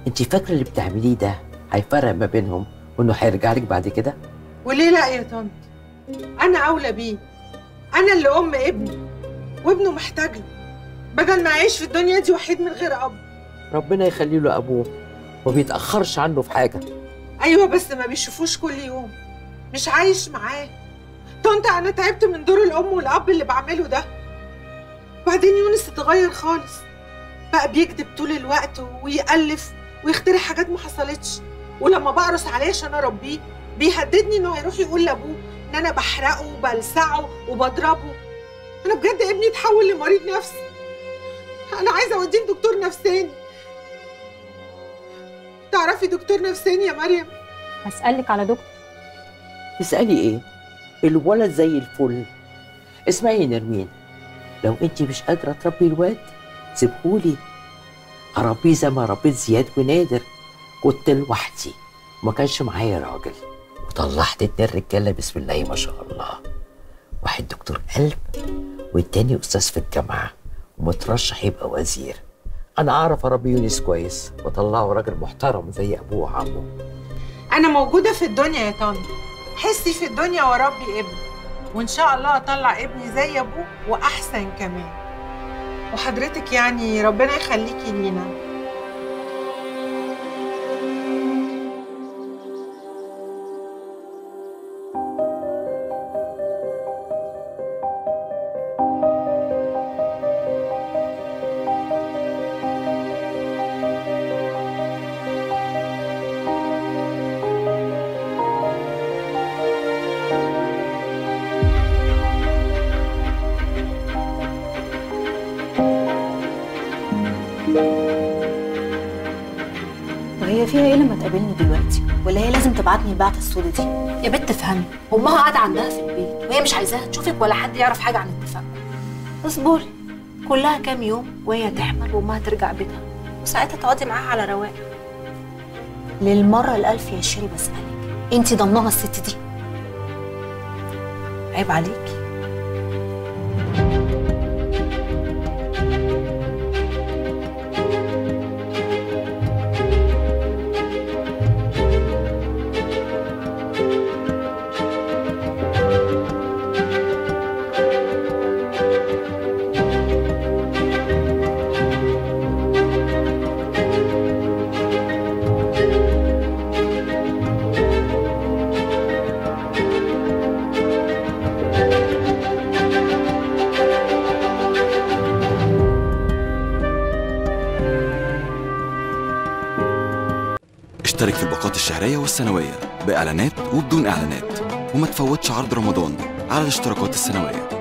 انت فاكره اللي بتعمليه ده هيفرق ما بينهم وانه هيرجع لك بعد كده؟ وليه لا يا طنط؟ انا اولى بيه، انا اللي ام ابني وابنه محتاج له، بدل ما يعيش في الدنيا دي وحيد من غير اب. ربنا يخلي له ابوه، ما بيتاخرش عنه في حاجه. ايوه بس ما بيشوفوش كل يوم، مش عايش معاه. طنط انا تعبت من دور الام والاب اللي بعمله ده. وبعدين يونس اتغير خالص، بقى بيكذب طول الوقت ويألف ويخترع حاجات ما حصلتش، ولما بقرص عليه عشان اربيه بيهددني انه هيروح يقول لابوه ان انا بحرقه وبلسعه وبضربه. انا بجد ابني اتحول لمريض نفسي، انا عايزه اوديه لدكتور نفساني. تعرفي دكتور نفساني يا مريم؟ هسألك على دكتور. تسالي ايه؟ الولد زي الفل. اسمعي يا نرمين، لو انت مش قادره تربي الواد سيبهولي، اربيه زي ما ربيت زياد ونادر. كنت لوحدي وما كانش معايا راجل، وطلعت 2 رجاله بسم الله ما شاء الله، واحد دكتور قلب والتاني استاذ في الجامعه ومترشح يبقى وزير. انا اعرف اربي يونس كويس واطلعه راجل محترم زي ابوه وعمه. انا موجوده في الدنيا يا طنط، حسي في الدنيا واربي ابني، وان شاء الله اطلع ابني زي ابوه واحسن كمان. وحضرتك يعني ربنا يخليكي لينا. وهي فيها ايه لما تقابلني دلوقتي؟ ولا هي لازم تبعتني البعثه السوداء دي؟ يا بنت افهمي، امها قاعده عندها في البيت وهي مش عايزاها تشوفك ولا حد يعرف حاجه عن اتفاقكم. اصبري، كلها كام يوم وهي تحمل وامها ترجع بيتها، وساعتها تقعدي معاها على رواق. للمره الالف يا شيري بسالك، انت ضمنها الست دي؟ عيب عليكي. اشترك في الباقات الشهرية والسنوية بإعلانات وبدون إعلانات، وما تفوتش عرض رمضان على الاشتراكات السنوية.